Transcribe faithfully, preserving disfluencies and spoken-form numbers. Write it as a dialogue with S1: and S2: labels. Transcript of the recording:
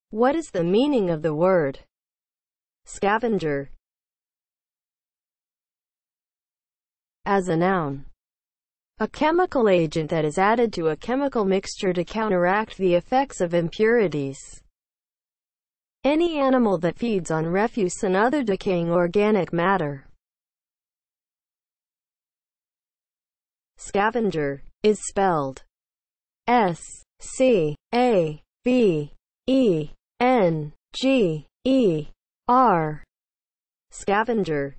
S1: What is the meaning of the word scavenger as a noun? A chemical agent that is added to a chemical mixture to counteract the effects of impurities. Any animal that feeds on refuse and other decaying organic matter. Scavenger is spelled S C A V E N G E R. Scavenger